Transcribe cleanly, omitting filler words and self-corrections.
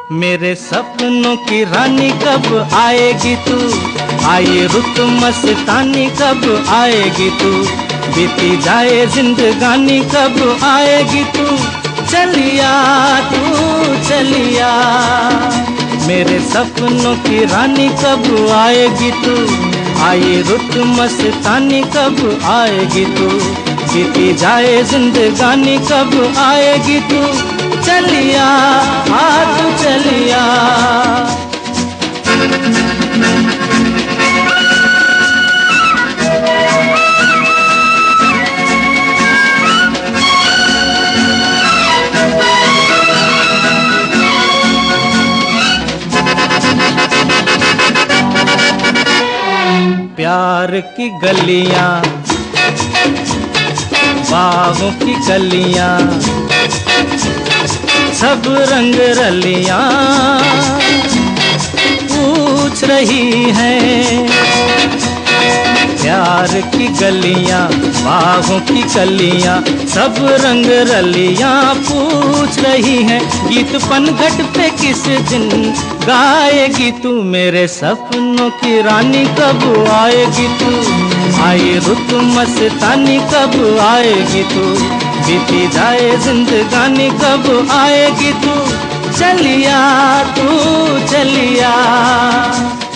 मेरे सपनों की रानी कब आएगी तू, आए रुत मस्तानी कब आएगी तू, बीती जाए जिंदगानी कब आएगी तू, चलिया तू चलिया। मेरे सपनों की रानी कब आएगी तू, आए रुत मस्तानी कब आएगी तू, बीती जाए जिंदगानी कब आएगी तू, चलिया तू चलिया। प्यार की गलियां, बागों की कलियां, सब रंग रलियां पूछ रही हैं। प्यार की गलियां, बागों की कलियां, सब रंग रलियां पूछ रही हैं। गीत पनघट पे किस दिन गाएगी तू, मेरे सपनों की रानी कब आएगी तू, आई रुत मस्तानी कब आएगी तू, बीती जाए जिंदगानी कब आएगी तू, चलिया तू चलिया।